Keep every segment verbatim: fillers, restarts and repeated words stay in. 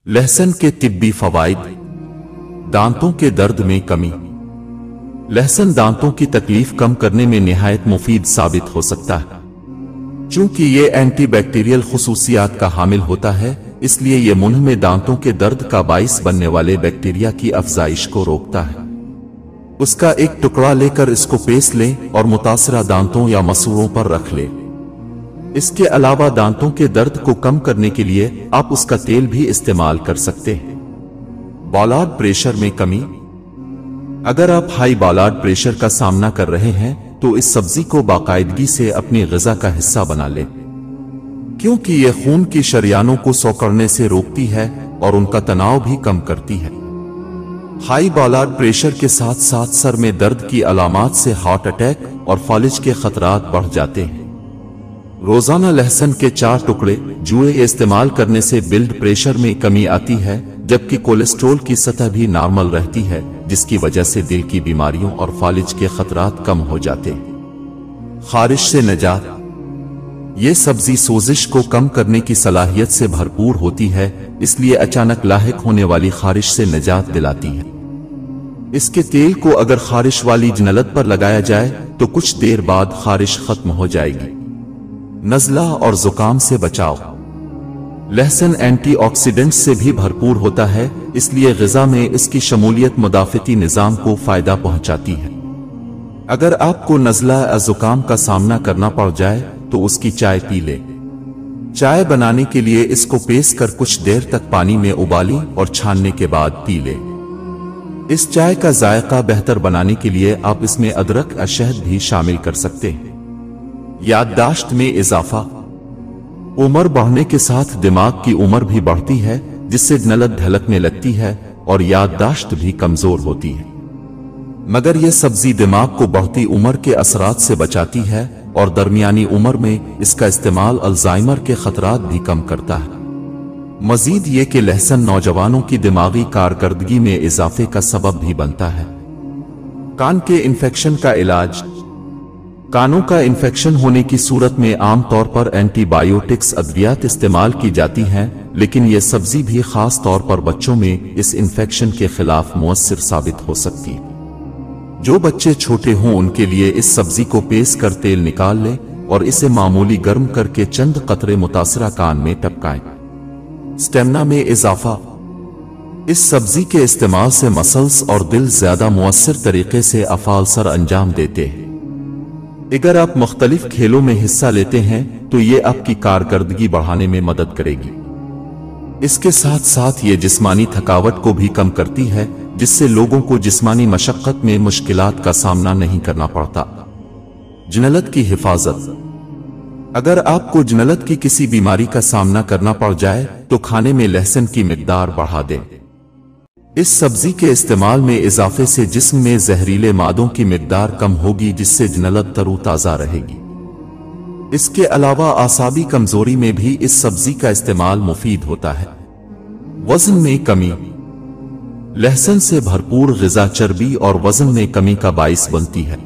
लहसुन के तिब्बी फवाइद। दांतों के दर्द में कमी। लहसुन दांतों की तकलीफ कम करने में निहायत मुफीद साबित हो सकता है। चूंकि ये एंटीबैक्टीरियल खुसूसियात का हामिल होता है, इसलिए ये मुंह में दांतों के दर्द का बाइस बनने वाले बैक्टीरिया की अफजाइश को रोकता है। उसका एक टुकड़ा लेकर इसको पेस लें और मुतासरा दांतों या मसूड़ों पर रख लें। इसके अलावा दांतों के दर्द को कम करने के लिए आप उसका तेल भी इस्तेमाल कर सकते हैं। ब्लड प्रेशर में कमी। अगर आप हाई ब्लड प्रेशर का सामना कर रहे हैं तो इस सब्जी को बाकायदगी से अपनी ग़िज़ा का हिस्सा बना लें, क्योंकि यह खून की शरियानों को सोकड़ने से रोकती है और उनका तनाव भी कम करती है। हाई ब्लड प्रेशर के साथ साथ सर में दर्द की अलामात से हार्ट अटैक और फालिज के खतरात बढ़ जाते हैं। रोजाना लहसुन के चार टुकड़े जुए इस्तेमाल करने से ब्लड प्रेशर में कमी आती है, जबकि कोलेस्ट्रॉल की सतह भी नॉर्मल रहती है, जिसकी वजह से दिल की बीमारियों और फालिज के खतरात कम हो जाते हैं। खारिश से निजात। ये सब्जी सोजिश को कम करने की सलाहियत से भरपूर होती है, इसलिए अचानक लाहिक होने वाली खारिश से निजात दिलाती है। इसके तेल को अगर खारिश वाली जनलत पर लगाया जाए तो कुछ देर बाद खारिश खत्म हो जाएगी। नज़ला और जुकाम से बचाव। लहसुन एंटीऑक्सीडेंट्स से भी भरपूर होता है, इसलिए ग़िज़ा में इसकी शमूलियत मुदाफ़ती निज़ाम को फ़ायदा पहुंचाती है। अगर आपको नज़ला या जुकाम का सामना करना पड़ जाए तो उसकी चाय पी ले। चाय बनाने के लिए इसको पेस कर कुछ देर तक पानी में उबाली और छानने के बाद पी ले। इस चाय का जायका बेहतर बनाने के लिए आप इसमें अदरक या शहद भी शामिल कर सकते हैं। याददाश्त में इजाफा। उम्र बढ़ने के साथ दिमाग की उम्र भी बढ़ती है, जिससे जनलत ढलकने लगती है और याददाश्त भी कमजोर होती है। मगर यह सब्जी दिमाग को बढ़ती उम्र के असरात से बचाती है और दरमियानी उम्र में इसका इस्तेमाल अल्जाइमर के खतरात भी कम करता है। मजीद ये कि लहसुन नौजवानों की दिमागी कारकर्दगी में इजाफे का सबब भी बनता है। कान के इन्फेक्शन का इलाज। कानों का इन्फेक्शन होने की सूरत में आमतौर पर एंटीबायोटिक्स अद्वियात इस्तेमाल की जाती हैं, लेकिन यह सब्जी भी खास तौर पर बच्चों में इस इन्फेक्शन के खिलाफ मुअस्सिर साबित हो सकती है। जो बच्चे छोटे हों उनके लिए इस सब्जी को पेस कर तेल निकाल लें और इसे मामूली गर्म करके चंद कतरे मुतासरा कान में टपकाएं। स्टेमिना में इजाफा। इस सब्जी के इस्तेमाल से मसल्स और दिल ज्यादा मुअस्सिर तरीके से अफ़ाल सर अंजाम देते हैं। अगर आप मुख्तलिफ खेलों में हिस्सा लेते हैं तो ये आपकी कारकर्दगी बढ़ाने में मदद करेगी। इसके साथ साथ ये जिस्मानी थकावट को भी कम करती है, जिससे लोगों को जिस्मानी मशक्कत में मुश्किलात का सामना नहीं करना पड़ता। जनलत की हिफाजत। अगर आपको जनलत की किसी बीमारी का सामना करना पड़ जाए तो खाने में लहसुन की मिकदार बढ़ा दें। इस सब्जी के इस्तेमाल में इजाफे से जिस्म में जहरीले मादों की मिकदार कम होगी, जिससे जनलत तरोताजा रहेगी। इसके अलावा आसाबी कमजोरी में भी इस सब्जी का इस्तेमाल मुफीद होता है। वजन में कमी। लहसुन से भरपूर ग़िज़ा चर्बी और वजन में कमी का बाइस बनती है,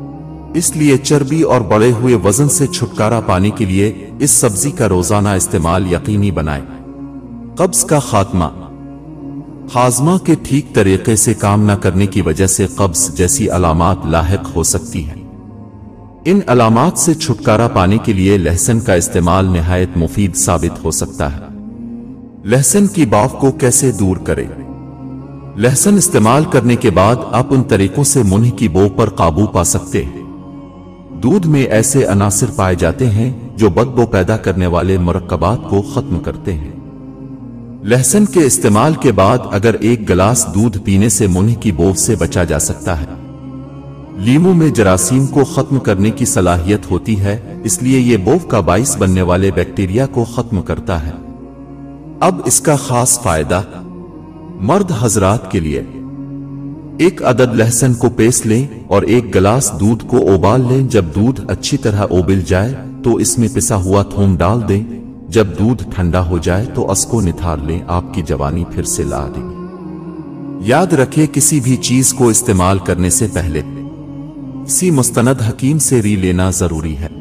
इसलिए चर्बी और बढ़े हुए वजन से छुटकारा पाने के लिए इस सब्जी का रोजाना इस्तेमाल यकीनी बनाएं। कब्ज का खात्मा। हाजमा के ठीक तरीके से काम न करने की वजह से कब्ज जैसी अलामात लाहिक हो सकती हैं। इन अलामात से छुटकारा पाने के लिए लहसुन का इस्तेमाल निहायत मुफीद साबित हो सकता है। लहसुन की बाफ को कैसे दूर करें। लहसुन इस्तेमाल करने के बाद आप उन तरीकों से मुंह की बो पर काबू पा सकते हैं। दूध में ऐसे अनासिर पाए जाते हैं जो बदबू पैदा करने वाले मुरक्कबात को खत्म करते हैं। लहसुन के इस्तेमाल के बाद अगर एक गिलास दूध पीने से मुंह की बो से बचा जा सकता है। लीमू में जरासीम को खत्म करने की सलाहियत होती है, इसलिए ये बो का बाइस बनने वाले बैक्टीरिया को खत्म करता है। अब इसका खास फायदा मर्द हजरात के लिए। एक अदद लहसुन को पेस लें और एक गिलास दूध को उबाल लें। जब दूध अच्छी तरह उबल जाए तो इसमें पिसा हुआ थूम डाल दें। जब दूध ठंडा हो जाए तो उसको निथार लें, आपकी जवानी फिर से ला देगी। याद रखें, किसी भी चीज को इस्तेमाल करने से पहले किसी मुस्तनद हकीम से री लेना जरूरी है।